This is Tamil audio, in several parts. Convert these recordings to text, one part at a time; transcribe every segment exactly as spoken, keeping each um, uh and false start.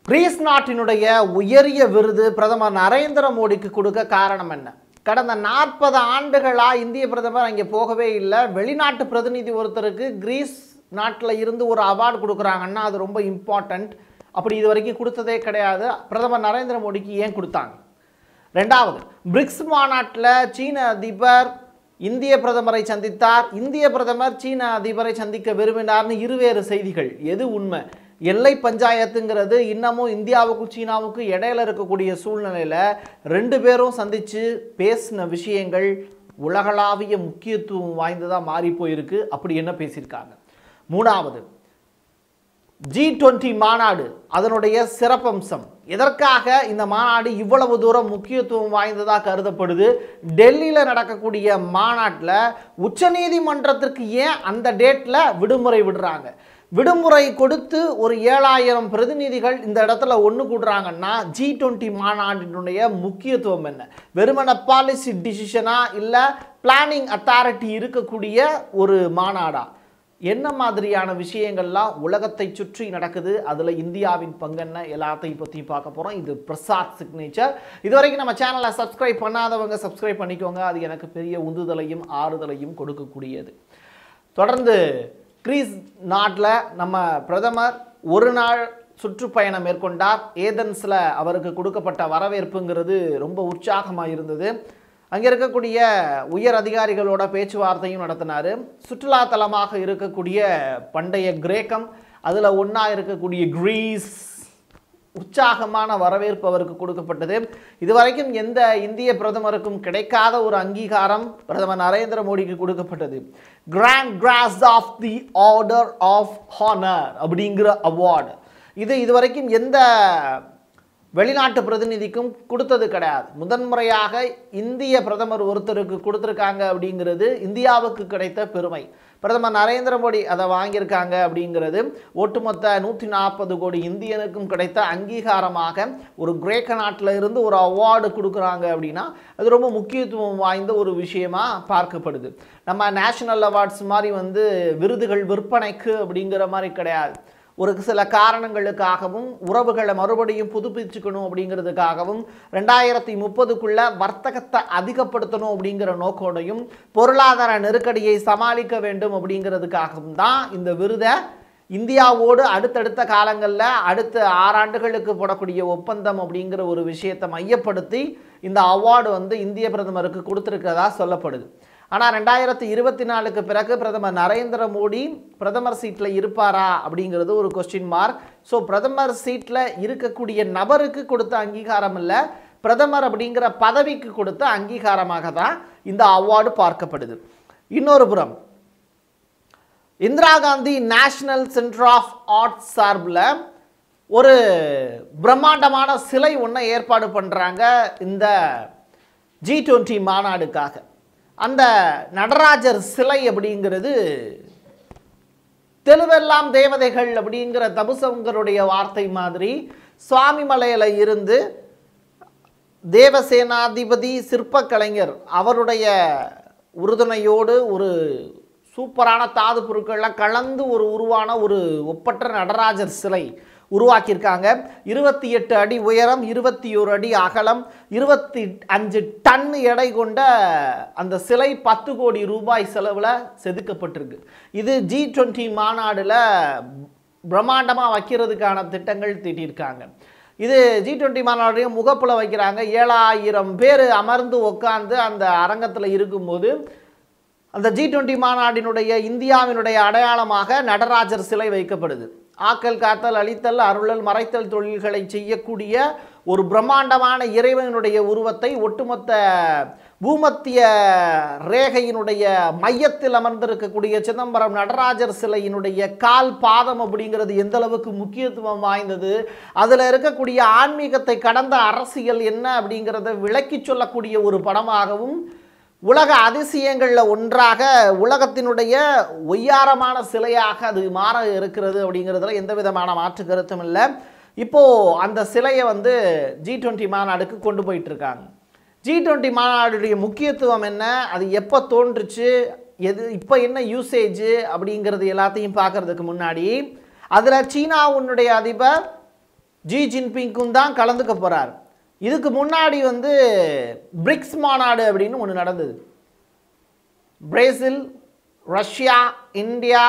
கிரீஸ் நாட்டினுடைய உயரிய விருது பிரதமர் நரேந்திர மோடிக்கு கொடுக்க காரணம் என்ன? கடந்த நாற்பது ஆண்டுகளா இந்திய பிரதமர் அங்கே போகவே இல்லை. வெளிநாட்டு பிரதிநிதி ஒருத்தருக்கு கிரீஸ் நாட்டில் இருந்து ஒரு அவார்டு கொடுக்குறாங்கன்னா அது ரொம்ப இம்பார்ட்டண்ட். அப்படி இது வரைக்கும் கொடுத்ததே கிடையாது. பிரதமர் நரேந்திர மோடிக்கு ஏன் கொடுத்தாங்க? ரெண்டாவது, பிரிக்ஸ் மாநாட்டில் சீன அதிபர் இந்திய பிரதமரை சந்தித்தார். இந்திய பிரதமர் சீன அதிபரை சந்திக்க விரும்பினார்னு இருவேறு செய்திகள். எது உண்மை? எல்லை பஞ்சாயத்துங்கிறது இன்னமும் இந்தியாவுக்கும் சீனாவுக்கும் இடையில இருக்கக்கூடிய சூழ்நிலையில் ரெண்டு பேரும் சந்தித்து பேசின விஷயங்கள் உலகளாவிய முக்கியத்துவம் வாய்ந்ததாக மாறி போயிருக்கு. அப்படி என்ன பேசியிருக்காங்க? மூணாவது, ஜி டுவெண்ட்டி மாநாடு அதனுடைய சிறப்பம்சம். எதற்காக இந்த மாநாடு இவ்வளவு தூரம் முக்கியத்துவம் வாய்ந்ததாக கருதப்படுது? டெல்லியில் நடக்கக்கூடிய மாநாட்டில் உச்சநீதிமன்றத்திற்கு ஏன் அந்த டேட்டில் விடுமுறை விடுறாங்க? விடுமுறை கொடுத்து ஒரு ஏழாயிரம் பிரதிநிதிகள் இந்த இடத்துல ஒன்று கூடுறாங்கன்னா ஜி டுவெண்ட்டி மாநாட்டினுடைய முக்கியத்துவம் என்ன? வெறுமன பாலிசி டிசிஷனா இல்லை பிளானிங் அத்தாரிட்டி இருக்கக்கூடிய ஒரு மாநாடா? என்ன மாதிரியான விஷயங்கள்லாம் உலகத்தை சுற்றி நடக்குது? அதில் இந்தியாவின் பங்கு என்ன? எல்லாத்தையும் பற்றி பார்க்க போகிறோம். இது பிரசாத் சிக்னேச்சர். இது வரைக்கும் நம்ம சேனலை சப்ஸ்கிரைப் பண்ணாதவங்க சப்ஸ்கிரைப் பண்ணிக்கோங்க. அது எனக்கு பெரிய உந்துதலையும் ஆறுதலையும் கொடுக்கக்கூடியது. தொடர்ந்து கிரீஸ் நாட்டில் நம்ம பிரதமர் ஒரு நாள் சுற்றுப்பயணம் மேற்கொண்டார். ஏதென்ஸில் அவருக்கு கொடுக்கப்பட்ட வரவேற்புங்கிறது ரொம்ப உற்சாகமாக இருந்தது. அங்கே இருக்கக்கூடிய உயர் அதிகாரிகளோட பேச்சுவார்த்தையும் நடத்தினார். சுற்றுலாத்தலமாக இருக்கக்கூடிய பண்டைய கிரேக்கம், அதில் ஒன்றா இருக்கக்கூடிய கிரீஸ், உற்சாகமான வரவேற்பு அவருக்கு கொடுக்கப்பட்டது. இதுவரைக்கும் எந்த இந்திய பிரதமருக்கும் கிடைக்காத ஒரு அங்கீகாரம் பிரதமர் நரேந்திர மோடிக்கு கொடுக்கப்பட்டது. Grand cross of the order of honour அப்படிங்கிற அவார்டு. இது இதுவரைக்கும் எந்த வெளிநாட்டு பிரதிநிதிக்கும் கொடுத்தது கிடையாது. முதன்முறையாக இந்திய பிரதமர் ஒருத்தருக்கு கொடுத்துருக்காங்க அப்படிங்கிறது இந்தியாவுக்கு கிடைத்த பெருமை. பிரதமர் நரேந்திர மோடி அதை வாங்கியிருக்காங்க அப்படிங்கிறது ஒட்டுமொத்த நூற்றி நாற்பது கோடி இந்தியனுக்கும் கிடைத்த அங்கீகாரமாக ஒரு கிரேக்க நாட்டில் இருந்து ஒரு அவார்டு கொடுக்குறாங்க அப்படின்னா அது ரொம்ப முக்கியத்துவம் வாய்ந்த ஒரு விஷயமா பார்க்கப்படுது. நம்ம நேஷனல் அவார்ட்ஸ் மாதிரி வந்து விருதுகள் விற்பனைக்கு அப்படிங்கிற மாதிரி கிடையாது. ஒரு சில காரணங்களுக்காகவும் உறவுகளை மறுபடியும் புதுப்பிச்சுக்கணும் அப்படிங்கிறதுக்காகவும் ரெண்டாயிரத்தி முப்பதுக்குள்ள வர்த்தகத்தை அதிகப்படுத்தணும் அப்படிங்கிற நோக்கோடையும் பொருளாதார நெருக்கடியை சமாளிக்க வேண்டும் அப்படிங்கிறதுக்காகவும் தான் இந்த விருதை இந்தியாவோடு அடுத்தடுத்த காலங்களில் அடுத்த ஆறாண்டுகளுக்கு போடக்கூடிய ஒப்பந்தம் அப்படிங்கிற ஒரு விஷயத்தை மையப்படுத்தி இந்த அவார்டு வந்து இந்திய பிரதமருக்கு கொடுத்துருக்கிறதா சொல்லப்படுது. ஆனால் ரெண்டாயிரத்தி இருபத்தி நாலுக்கு பிறகு பிரதமர் நரேந்திர மோடி பிரதமர் சீட்டில் இருப்பாரா அப்படிங்கிறது ஒரு கொஸ்டின் மார்க். ஸோ பிரதமர் சீட்டில் இருக்கக்கூடிய நபருக்கு கொடுத்த அங்கீகாரம் இல்லை, பிரதமர் அப்படிங்கிற பதவிக்கு கொடுத்த அங்கீகாரமாக தான் இந்த அவார்டு பார்க்கப்படுது. இன்னொரு புறம் Indira Gandhi national centre of arts சார்பில் ஒரு பிரம்மாண்டமான சிலை ஒன்றை ஏற்பாடு பண்ணுறாங்க இந்த ஜி டுவெண்ட்டி மாநாடுக்காக. அந்த நடராஜர் சிலை அப்படிங்கிறது தெலுவெல்லாம் தேவதைகள் அப்படிங்கிற தபுசங்கருடைய வார்த்தை மாதிரி சுவாமிமலையில் இருந்து தேவசேனாதிபதி சிற்ப கலைஞர் அவருடைய உறுதுணையோடு ஒரு சூப்பரான தாது பொருட்கள்லாம் கலந்து ஒரு உருவான ஒரு ஒப்பற்ற நடராஜர் சிலை உருவாக்கியிருக்காங்க. இருபத்தி எட்டு அடி உயரம், இருபத்தி ஒரு அடி அகலம், இருபத்தி அஞ்சு டன் எடை கொண்ட அந்த சிலை பத்து கோடி ரூபாய் செலவில் செதுக்கப்பட்டிருக்கு. இது ஜி டுவெண்ட்டி மாநாடில் பிரம்மாண்டமாக வைக்கிறதுக்கான திட்டங்கள் தீட்டியிருக்காங்க. இது ஜி டுவெண்ட்டி மாநாடுடைய முகப்பில் வைக்கிறாங்க. ஏழாயிரம் பேர் அமர்ந்து உட்காந்து அந்த அரங்கத்தில் இருக்கும்போது அந்த ஜி டுவெண்ட்டி மாநாட்டினுடைய இந்தியாவினுடைய அடையாளமாக நடராஜர் சிலை வைக்கப்படுது. ஆக்கல் காத்தல் அழித்தல் அருளல் மறைத்தல் தொழில்களை செய்யக்கூடிய ஒரு பிரம்மாண்டமான இறைவனுடைய உருவத்தை ஒட்டுமொத்த பூமத்திய ரேகையினுடைய மையத்தில் அமர்ந்திருக்கக்கூடிய சிதம்பரம் நடராஜர் சிலையினுடைய கால் பாதம் அப்படிங்கிறது எந்த அளவுக்கு முக்கியத்துவம் வாய்ந்தது, அதில் இருக்கக்கூடிய ஆன்மீகத்தை கடந்த அரசியல் என்ன அப்படிங்கிறத விளக்கி சொல்லக்கூடிய ஒரு படமாகவும் உலக அதிசயங்களில் ஒன்றாக உலகத்தினுடைய ஒய்யாரமான சிலையாக அது மாற இருக்கிறது அப்படிங்கிறதுல எந்த விதமான மாற்று கருத்தும் இல்லை. இப்போது அந்த சிலையை வந்து ஜி டுவெண்ட்டி மாநாடுக்கு கொண்டு போயிட்டுருக்காங்க. ஜி டுவெண்ட்டி மாநாடுடைய முக்கியத்துவம் என்ன, அது எப்போ தோன்றுச்சு, எது இப்போ என்ன யூசேஜ் அப்படிங்கிறது எல்லாத்தையும் பார்க்குறதுக்கு முன்னாடி அதில் சீனாவுடைய அதிபர் ஜி ஜின்பிங்கும் தான் கலந்துக்க போகிறார். இதுக்கு முன்னாடி வந்து பிரிக்ஸ் மாநாடு அப்படின்னு ஒன்று நடந்தது. Brazil, Russia, India,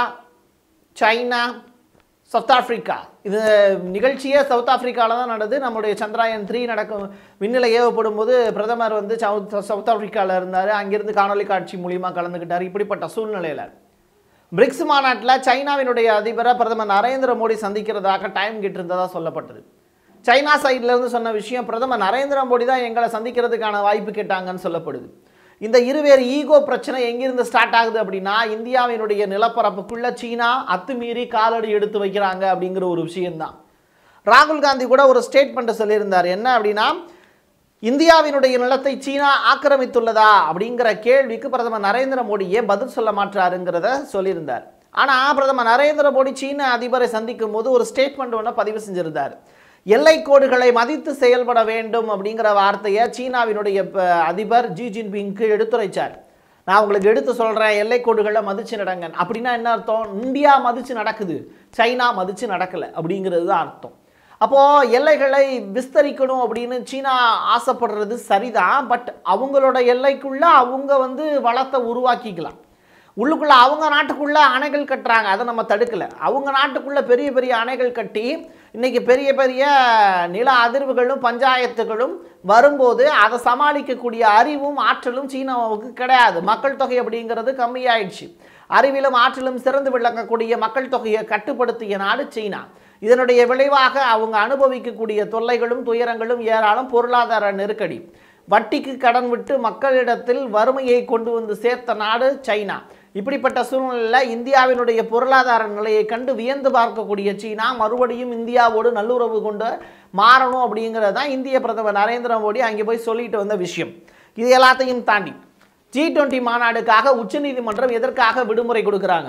China, south Africa. இது நிகழ்ச்சியே சவுத் ஆஃப்ரிக்காவில் தான் நடந்தது. நம்முடைய சந்திராயன் த்ரீ நடக்கும் விண்ணிலை ஏவப்படும் போது பிரதமர் வந்து சவுத் சவுத் ஆஃப்ரிக்காவில் இருந்தார். அங்கிருந்து காணொலி காட்சி மூலியமாக கலந்துக்கிட்டார். இப்படிப்பட்ட சூழ்நிலையில் பிரிக்ஸ் மாநாட்டில் சைனாவினுடைய அதிபரை பிரதமர் நரேந்திர மோடி சந்திக்கிறதாக டைம் கேட்டிருந்ததாக சொல்லப்பட்டது. சைனா சைட்லேருந்து சொன்ன விஷயம், பிரதமர் நரேந்திர மோடி தான் எங்களை சந்திக்கிறதுக்கான வாய்ப்பு கேட்டாங்கன்னு சொல்லப்படுது. இந்த இருவேறு ஈகோ பிரச்சனை எங்கிருந்து ஸ்டார்ட் ஆகுது அப்படின்னா, இந்தியாவினுடைய நிலப்பரப்புக்குள்ள சீனா அத்துமீறி காலடி எடுத்து வைக்கிறாங்க அப்படிங்கிற ஒரு விஷயம்தான். ராகுல் காந்தி கூட ஒரு ஸ்டேட்மெண்ட் சொல்லியிருந்தார். என்ன அப்படின்னா, இந்தியாவினுடைய நிலத்தை சீனா ஆக்கிரமித்துள்ளதா அப்படிங்கிற கேள்விக்கு பிரதமர் நரேந்திர மோடியே பதில் சொல்ல மாட்டாருங்கிறத சொல்லியிருந்தார். ஆனால் பிரதமர் நரேந்திர மோடி சீன அதிபரை சந்திக்கும் போது ஒரு ஸ்டேட்மெண்ட் ஒன்று பதிவு செஞ்சிருந்தார். எல்லை கோடுகளை மதித்து செயல்பட வேண்டும் அப்படிங்கிற வார்த்தையை சீனாவினுடைய அதிபர் ஜி ஜின்பிங்க்கு எடுத்துரைச்சார். நான் உங்களுக்கு எடுத்து சொல்கிறேன், எல்லை கோடுகளை மதித்து நடங்க. அப்படின்னா என்ன அர்த்தம்? இந்தியா மதித்து நடக்குது, சைனா மதித்து நடக்கலை அப்படிங்கிறது தான் அர்த்தம். அப்போது எல்லைகளை விஸ்தரிக்கணும் அப்படின்னு சீனா ஆசைப்படுறது சரிதான். பட் அவங்களோட எல்லைக்குள்ளே அவங்க வந்து வளத்தை உருவாக்கிக்கலாம். உள்ளுக்குள்ளே அவங்க நாட்டுக்குள்ளே அணைகள் கட்டுறாங்க, அதை நம்ம தடுக்கலை. அவங்க நாட்டுக்குள்ளே பெரிய பெரிய அணைகள் கட்டி இன்றைக்கி பெரிய பெரிய நில அதிர்வுகளும் பஞ்சாயத்துகளும் வரும்போது அதை சமாளிக்கக்கூடிய அறிவும் ஆற்றலும் சீனாவுக்கு கிடையாது. மக்கள் தொகை அப்படிங்கிறது கம்மியாயிடுச்சு. அறிவிலும் ஆற்றலும் சிறந்து விளங்கக்கூடிய மக்கள் தொகையை கட்டுப்படுத்திய நாடு சீனா. இதனுடைய விளைவாக அவங்க அனுபவிக்கக்கூடிய தொல்லைகளும் துயரங்களும் ஏராளம். பொருளாதார நெருக்கடி, வட்டிக்கு கடன் விட்டு மக்களிடத்தில் வறுமையை கொண்டு வந்து சேர்த்த நாடு சைனா. இப்படிப்பட்ட சூழ்நிலையில் இந்தியாவினுடைய பொருளாதார நிலையை கண்டு வியந்து பார்க்கக்கூடிய சீனா மறுபடியும் இந்தியாவோடு நல்லுறவு கொண்டு மாறணும் அப்படிங்கிறது தான் இந்திய பிரதமர் நரேந்திர மோடி அங்கே போய் சொல்லிட்டு வந்த விஷயம். இது எல்லாத்தையும் தாண்டி ஜி டுவெண்ட்டி மாநாடுக்காக உச்சநீதிமன்றம் எதற்காக விடுமுறை கொடுக்குறாங்க?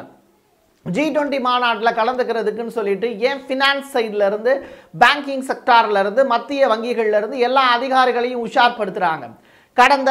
ஜி டுவெண்ட்டி மாநாட்டில் கலந்துக்கிறதுக்குன்னு சொல்லிட்டு ஏன் ஃபினான்ஸ் சைடில் இருந்து, பேங்கிங் செக்டாரில் இருந்து, மத்திய வங்கிகளில் இருந்து எல்லா அதிகாரிகளையும் உஷார்படுத்துகிறாங்க. கடந்த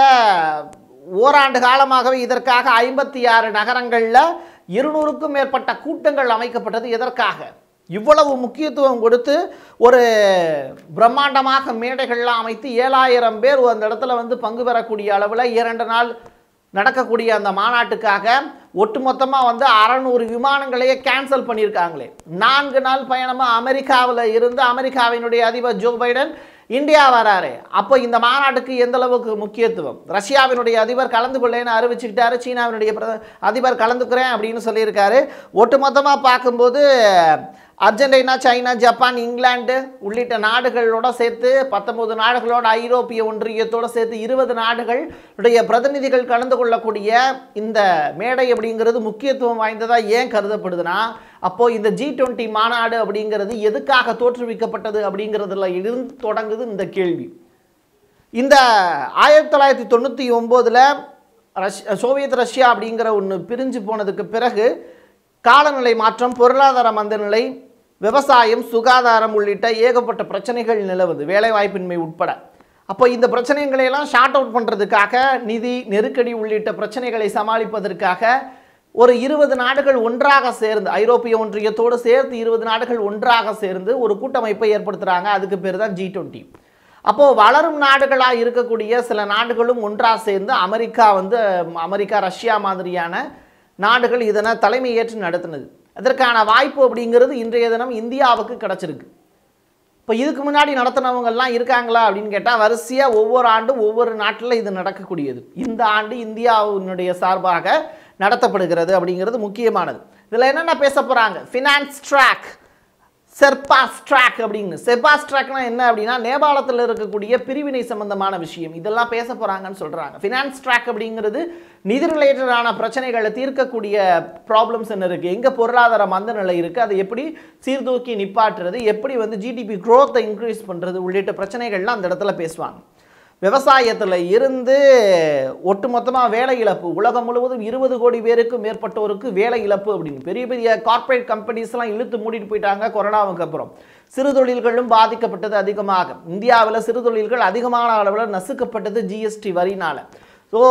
ஓராண்டு காலமாகவே இதற்காக ஐம்பத்தி ஆறு நகரங்களில் இருநூறுக்கும் மேற்பட்ட கூட்டங்கள் அமைக்கப்பட்டது. எதற்காக? இவ்வளவு முக்கியத்துவம் கொடுத்து ஒரு பிரம்மாண்டமாக மேடைகள்லாம் அமைத்து ஏழாயிரம் பேர் அந்த இடத்துல வந்து பங்கு பெறக்கூடிய அளவில் இரண்டு நாள் நடக்கக்கூடிய அந்த மாநாட்டுக்காக ஒட்டுமொத்தமாக வந்து அறநூறு விமானங்களையே கேன்சல் பண்ணியிருக்காங்களே. நான்கு நாள் பயணமாக அமெரிக்காவில் இருந்து அமெரிக்காவினுடைய அதிபர் ஜோ பைடன் இந்தியா வராரு. அப்போ இந்த மாநாட்டுக்கு எந்த அளவுக்கு முக்கியத்துவம்? ரஷ்யாவினுடைய அதிபர் கலந்து கொள்ளேன்னு அறிவிச்சுக்கிட்டாரு. சீனாவினுடைய அதிபர் கலந்துக்கிறேன் அப்படின்னு சொல்லியிருக்காரு. ஒட்டுமொத்தமாக பார்க்கும்போது அர்ஜென்டினா, சைனா, ஜப்பான், இங்கிலாந்து உள்ளிட்ட நாடுகளோட சேர்த்து பத்தொன்பது நாடுகளோட ஐரோப்பிய ஒன்றியத்தோடு சேர்த்து இருபது நாடுகளுடைய பிரதிநிதிகள் கலந்து கொள்ளக்கூடிய இந்த மேடை அப்படிங்கிறது முக்கியத்துவம் வாய்ந்ததாக ஏன் கருதப்படுதுன்னா, அப்போது இந்த ஜி டுவெண்ட்டி மாநாடு அப்படிங்கிறது எதுக்காக தோற்றுவிக்கப்பட்டது அப்படிங்கிறதுல இருந்து தொடங்குது இந்த கேள்வி. இந்த ஆயிரத்தி தொள்ளாயிரத்தி தொண்ணூற்றி ஒம்போதில் ரஷ் சோவியத் ரஷ்யா அப்படிங்கிற ஒன்று பிரிஞ்சு போனதுக்கு பிறகு காலநிலை மாற்றம், பொருளாதார மந்தநிலை, விவசாயம், சுகாதாரம் உள்ளிட்ட ஏகப்பட்ட பிரச்சனைகள் நிலவுது, வேலைவாய்ப்பின்மை உட்பட. அப்போ இந்த பிரச்சனைகளையெல்லாம் ஷார்ட் அவுட் பண்ணுறதுக்காக, நிதி நெருக்கடி உள்ளிட்ட பிரச்சனைகளை சமாளிப்பதற்காக ஒரு இருபது நாடுகள் ஒன்றாக சேர்ந்து, ஐரோப்பிய ஒன்றியத்தோடு சேர்த்து இருபது நாடுகள் ஒன்றாக சேர்ந்து ஒரு கூட்டமைப்பை ஏற்படுத்துகிறாங்க. அதுக்கு பேர் தான் ஜி டுவெண்ட்டி. அப்போது வளரும் நாடுகளாக இருக்கக்கூடிய சில நாடுகளும் ஒன்றாக சேர்ந்து அமெரிக்கா வந்து அமெரிக்கா ரஷ்யா மாதிரியான நாடுகள் இதனை தலைமை ஏற்று நடத்தினது. அதற்கான வாய்ப்பு அப்படிங்கிறது இன்றைய தினம் இந்தியாவுக்கு கிடச்சிருக்கு. இப்போ இதுக்கு முன்னாடி நடத்தினவங்கெல்லாம் இருக்காங்களா அப்படின்னு கேட்டால் வரிசையாக ஒவ்வொரு ஆண்டும் ஒவ்வொரு நாட்டில் இது நடக்கக்கூடியது. இந்த ஆண்டு இந்தியாவினுடைய சார்பாக நடத்தப்படுகிறது அப்படிங்கிறது முக்கியமானது. இதில் என்னென்ன பேச போகிறாங்க? ஃபினான்ஸ் ட்ராக், செர்பாஸ் ட்ராக் அப்படின்னு. செர்பாஸ் ட்ராக்னா என்ன அப்படின்னா, நேபாளத்தில் இருக்கக்கூடிய பிரிவினை சம்பந்தமான விஷயம், இதெல்லாம் பேச போகிறாங்கன்னு சொல்கிறாங்க. ஃபினான்ஸ் ட்ராக் அப்படிங்கிறது நிதி ரிலேட்டடான பிரச்சனைகளை தீர்க்கக்கூடிய ப்ராப்ளம்ஸ் என்ன இருக்குது, எங்கே பொருளாதார மந்த நிலை இருக்குது, அதை எப்படி சீர்தூக்கி நிப்பாட்டுறது, எப்படி வந்து ஜிடிபி க்ரோத்தை இன்க்ரீஸ் பண்ணுறது உள்ளிட்ட பிரச்சனைகள்லாம் அந்த இடத்துல பேசுவாங்க. விவசாயத்தில் இருந்து ஒட்டுமொத்தமாக வேலை இழப்பு, உலகம் முழுவதும் இருபது கோடி பேருக்கும் மேற்பட்டோருக்கு வேலை இழப்பு அப்படின்னு பெரிய பெரிய கார்ப்பரேட் கம்பெனிஸ்லாம் இழுத்து மூடிட்டு போயிட்டாங்க கொரோனாவுக்கு அப்புறம். சிறு தொழில்களும் பாதிக்கப்பட்டது அதிகமாக. இந்தியாவில் சிறு தொழில்கள் அதிகமான அளவில் நசுக்கப்பட்டது ஜிஎஸ்டி வரினால். ஸோ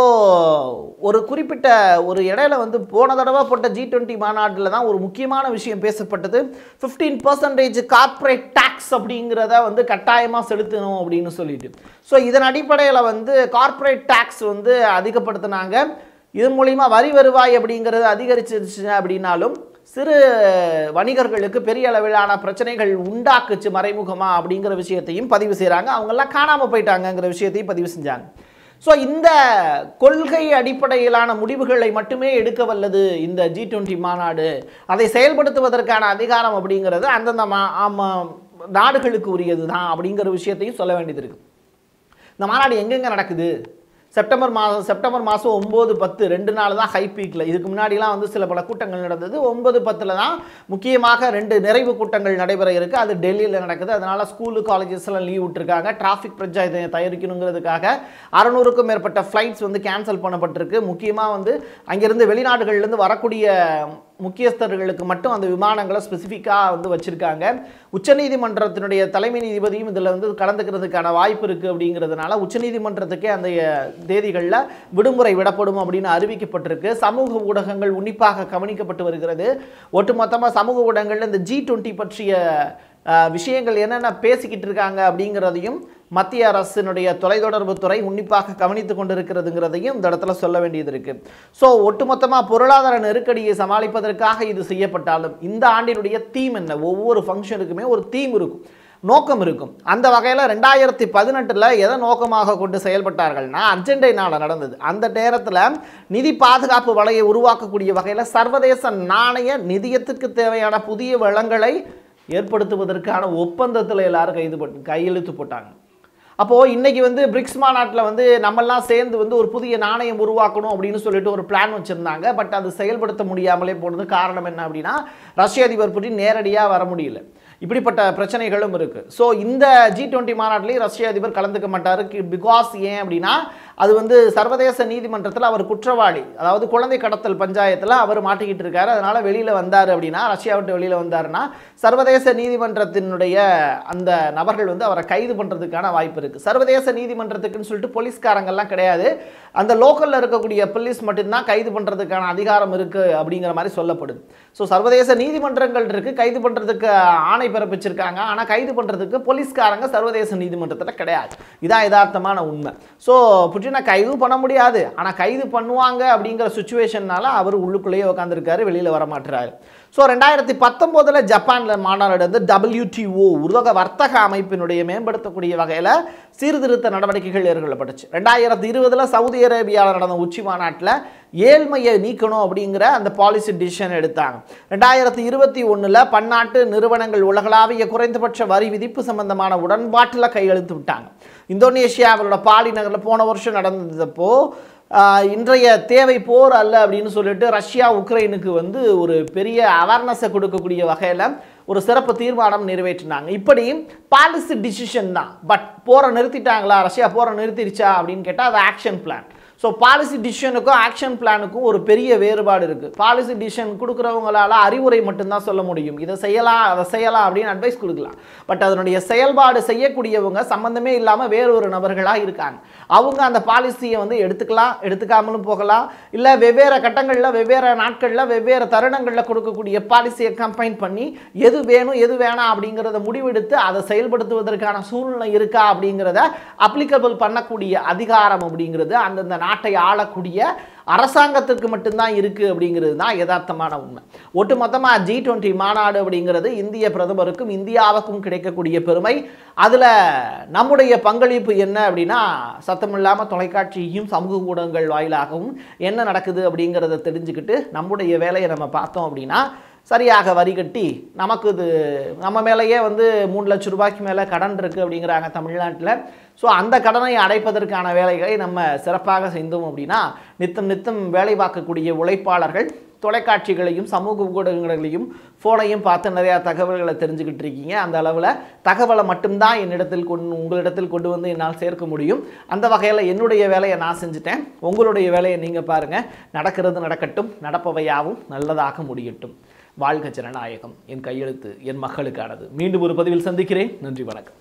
ஒரு குறிப்பிட்ட ஒரு இடையில வந்து போன தடவை போட்ட ஜி டுவெண்ட்டி மாநாட்டில் தான் ஒரு முக்கியமான விஷயம் பேசப்பட்டது. ஃபிஃப்டீன் பர்சன்டேஜ் கார்ப்பரேட் டேக்ஸ் அப்படிங்கிறத வந்து கட்டாயமாக செலுத்தணும் அப்படின்னு சொல்லிட்டு. ஸோ இதன் அடிப்படையில் வந்து கார்ப்பரேட் டேக்ஸ் வந்து அதிகப்படுத்தினாங்க. இதன் மூலிமா வரி வருவாய் அப்படிங்கிறது அதிகரிச்சிருச்சு அப்படின்னாலும் சிறு வணிகர்களுக்கு பெரிய அளவிலான பிரச்சனைகள் உண்டாக்குச்சு மறைமுகமாக அப்படிங்கிற விஷயத்தையும் பதிவு செய்கிறாங்க. அவங்கெல்லாம் காணாமல் போயிட்டாங்கங்கிற விஷயத்தையும் பதிவு செஞ்சாங்க. ஸோ இந்த கொள்கை அடிப்படையிலான முடிவுகளை மட்டுமே எடுக்க வல்லது இந்த ஜி டுவெண்ட்டி மாநாடு. அதை செயல்படுத்துவதற்கான அதிகாரம் அப்படிங்கிறது அந்தந்த மா நாடுகளுக்கு உரியது தான் அப்படிங்கிற விஷயத்தையும் சொல்ல வேண்டியது இருக்குது. இந்த மாநாடு எங்கெங்கே நடக்குது? செப்டம்பர் மாதம் செப்டம்பர் மாதம் ஒம்பது பத்து ரெண்டு நாள் தான் ஹை பீக்கில். இதுக்கு முன்னாடிலாம் வந்து சில பல கூட்டங்கள் நடந்தது. ஒன்பது பத்தில் தான் முக்கியமாக ரெண்டு நிறைவு கூட்டங்கள் நடைபெற இருக்குது. அது டெல்லியில் நடக்குது. அதனால் ஸ்கூலு காலேஜஸ்லாம் லீவ் விட்டுருக்காங்க. டிராஃபிக் பஞ்சாயத்தை தயாரிக்கணுங்கிறதுக்காக அறநூறுக்கும் மேற்பட்ட ஃப்ளைட்ஸ் வந்து கேன்சல் பண்ணப்பட்டிருக்கு. முக்கியமாக வந்து அங்கேருந்து வெளிநாடுகள்லேருந்து வரக்கூடிய முக்கியஸ்தர்களுக்கு மட்டும் அந்த விமானங்களை ஸ்பெசிஃபிக்காக வந்து வச்சுருக்காங்க. உச்சநீதிமன்றத்தினுடைய தலைமை நீதிபதியும் இதில் வந்து கலந்துக்கிறதுக்கான வாய்ப்பு இருக்குது. அப்படிங்கிறதுனால உச்சநீதிமன்றத்துக்கே அந்த தேதிகளில் விடுமுறை விடப்படும் அப்படின்னு அறிவிக்கப்பட்டிருக்கு. சமூக ஊடகங்கள் உன்னிப்பாக கவனிக்கப்பட்டு வருகிறது. ஒட்டுமொத்தமாக சமூக ஊடகங்களில் இந்த ஜி டுவெண்ட்டி பற்றிய விஷயங்கள் என்னென்ன பேசிக்கிட்டு இருக்காங்க அப்படிங்கிறதையும் மத்திய அரசினுடைய தொலைத்தொடர்பு துறை உன்னிப்பாக கவனித்து கொண்டிருக்கிறதுங்கிறதையும் இந்த இடத்துல சொல்ல வேண்டியது இருக்குது. ஸோ ஒட்டுமொத்தமாக பொருளாதார நெருக்கடியை சமாளிப்பதற்காக இது செய்யப்பட்டாலும் இந்த ஆண்டினுடைய தீம் என்ன? ஒவ்வொரு ஃபங்க்ஷனுக்குமே ஒரு தீம் இருக்கும், நோக்கம் இருக்கும். அந்த வகையில் ரெண்டாயிரத்தி பதினெட்டில் எதை நோக்கமாக கொண்டு செயல்பட்டார்கள்னா அர்ஜென்டினாவில் நடந்தது. அந்த நேரத்தில் நிதி பாதுகாப்பு வலையை உருவாக்கக்கூடிய வகையில் சர்வதேச நாணய நிதியத்துக்கு தேவையான புதிய வளங்களை ஏற்படுத்துவதற்கான ஒப்பந்தத்தில் எல்லாரும் கைது போட்டு கையெழுத்து போட்டாங்க. அப்போது இன்றைக்கி வந்து பிரிக்ஸ் மாநாட்டில் வந்து நம்மெல்லாம் சேர்ந்து வந்து ஒரு புதிய நாணயம் உருவாக்கணும் அப்படின்னு சொல்லிட்டு ஒரு பிளான் வச்சுருந்தாங்க. பட் அது செயல்படுத்த முடியாமலே போனது. காரணம் என்ன அப்படின்னா ரஷ்ய அதிபர் புட்டின் நேரடியாக வர முடியல. இப்படிப்பட்ட பிரச்சனைகளும் இருக்குது. ஸோ இந்த ஜி டுவெண்ட்டி மாநாட்டிலேயே ரஷ்ய அதிபர் கலந்துக்க மாட்டார். பிகாஸ் ஏன் அப்படின்னா அது வந்து சர்வதேச நீதிமன்றத்தில் அவர் குற்றவாளி, அதாவது குழந்தை கடத்தல் பஞ்சாயத்தில் அவர் மாட்டிக்கிட்டு இருக்காரு. அதனால் வெளியில் வந்தார் அப்படின்னா, ரஷ்யா விட்டு வெளியில் வந்தாருன்னா சர்வதேச நீதிமன்றத்தினுடைய அந்த நபர்கள் வந்து அவரை கைது பண்ணுறதுக்கான வாய்ப்பு இருக்குது. சர்வதேச நீதிமன்றத்துக்குன்னு சொல்லிட்டு போலீஸ்காரங்கள்லாம் கிடையாது. அந்த லோக்கலில் இருக்கக்கூடிய போலீஸ் மட்டும்தான் கைது பண்ணுறதுக்கான அதிகாரம் இருக்குது அப்படிங்கிற மாதிரி சொல்லப்படுது. ஸோ சர்வதேச நீதிமன்றங்கள் இருக்குது, கைது பண்ணுறதுக்கு ஆணை பிறப்பிச்சிருக்காங்க. ஆனால் கைது பண்ணுறதுக்கு போலீஸ்காரங்க சர்வதேச நீதிமன்றத்தில் கிடையாது. இதான் யதார்த்தமான உண்மை. ஸோ புட்டினை கைது பண்ண முடியாது, ஆனால் கைது பண்ணுவாங்க அப்படிங்கிற சுச்சுவேஷன்னால அவர் உள்ளுக்குள்ளேயே உட்காந்துருக்காரு, வெளியில் வர மாட்டுறாரு. ஸோ ரெண்டாயிரத்தி பத்தொம்போதில் ஜப்பானில் மாநாடு வந்து டபிள்யூடிஓ உலக வர்த்தக அமைப்பினுடைய மேம்படுத்தக்கூடிய வகையில் சீர்திருத்த நடவடிக்கைகள் மேற்கொள்ளப்பட்டுச்சு. ரெண்டாயிரத்தி இருபதில் சவுதி அரேபியாவில் நடந்த உச்சி மாநாட்டில் ஏழ்மையை நீக்கணும் அப்படிங்கிற அந்த பாலிசி டிசிஷன் எடுத்தாங்க. ரெண்டாயிரத்தி இருபத்தி ஒன்றில் பன்னாட்டு நிறுவனங்கள் உலகளாவிய குறைந்தபட்ச வரி விதிப்பு சம்பந்தமான உடன்பாட்டில் கையெழுத்து விட்டாங்க. இந்தோனேஷியாவோட பாலி நகரில் போன வருஷம் நடந்ததப்போ இன்றைய தேவை போர் அல்ல அப்படின்னு சொல்லிட்டு ரஷ்யா உக்ரைனுக்கு வந்து ஒரு பெரிய அவேர்னஸை கொடுக்கக்கூடிய வகையில் ஒரு சிறப்பு தீர்மானம் நிறைவேற்றினாங்க. இப்படி பாலிசி டிசிஷன் தான். பட் போரை நிறுத்திட்டாங்களா, ரஷ்யா போரை நிறுத்திடுச்சா அப்படின்னு கேட்டால் அது ஆக்ஷன் பிளான். ஸோ பாலிசி டிசிஷனுக்கும் ஆக்ஷன் பிளானுக்கும் ஒரு பெரிய வேறுபாடு இருக்குது. பாலிசி டிசிஷன் கொடுக்குறவங்களால அறிவுரை மட்டும்தான் சொல்ல முடியும், இதை செய்யலாம் அதை செய்யலாம் அப்படின்னு அட்வைஸ் கொடுக்கலாம். பட் அதனுடைய செயல்பாடு செய்யக்கூடியவங்க சம்மந்தமே இல்லாமல் வேறு ஒரு நபர்களாக இருக்காங்க. அவங்க அந்த பாலிசியை வந்து எடுத்துக்கலாம், எடுத்துக்காமலும் போகலாம். இல்லை வெவ்வேறு கட்டங்களில் வெவ்வேறு நாட்களில் வெவ்வேறு தருணங்களில் கொடுக்கக்கூடிய பாலிசியை கம்பைன் பண்ணி எது வேணும் எது வேணாம் அப்படிங்கிறத முடிவெடுத்து அதை செயல்படுத்துவதற்கான சூழ்நிலை இருக்கா அப்படிங்கிறத அப்ளிகபிள் பண்ணக்கூடிய அதிகாரம் அப்படிங்கிறது அந்தந்த நாட்டை ஆளக்கூடிய அரசாங்கத்திற்கு மட்டும்தான் இருக்குது அப்படிங்கிறது தான் யதார்த்தமான உண்மை. ஒட்டுமொத்தமாக ஜி டுவெண்ட்டி மாநாடு அப்படிங்கிறது இந்திய பிரதமருக்கும் இந்தியாவுக்கும் கிடைக்கக்கூடிய பெருமை. அதில் நம்முடைய பங்களிப்பு என்ன அப்படின்னா சத்தமில்லாமல் தொலைக்காட்சியும் சமூக ஊடகங்கள் வாயிலாகவும் என்ன நடக்குது அப்படிங்கிறத தெரிஞ்சுக்கிட்டு நம்முடைய வேலையை நம்ம பார்த்தோம் அப்படின்னா சரியாக வரி கட்டி நமக்கு இது நம்ம மேலேயே வந்து மூணு லட்சம் ரூபாய்க்கு மேலே கடன் இருக்குது அப்படிங்கிறாங்க தமிழ்நாட்டில். ஸோ அந்த கடனை அடைப்பதற்கான வேலைகளை நம்ம சிறப்பாக செய்தோம் அப்படின்னா நித்தம் நித்தம் வேலை பார்க்கக்கூடிய உழைப்பாளர்கள் தொலைக்காட்சிகளையும் சமூக ஊடகங்களையும் ஃபோனையும் பார்த்து நிறையா தகவல்களை தெரிஞ்சுக்கிட்டு இருக்கீங்க. அந்த அளவில் தகவலை மட்டும்தான் என்னிடத்தில் கொண்டு உங்களிடத்தில் கொண்டு வந்து என்னால் சேர்க்க முடியும். அந்த வகையில் என்னுடைய வேலையை நான் செஞ்சுட்டேன், உங்களுடைய வேலையை நீங்கள் பாருங்கள். நடக்கிறது நடக்கட்டும், நடப்பவையாவும் நல்லதாக முடியட்டும். வாழ்க ஜனநாயகம், என் கையெழுத்து என் மக்களுக்கானது. மீண்டும் ஒரு பதிவில் சந்திக்கிறேன். நன்றி, வணக்கம்.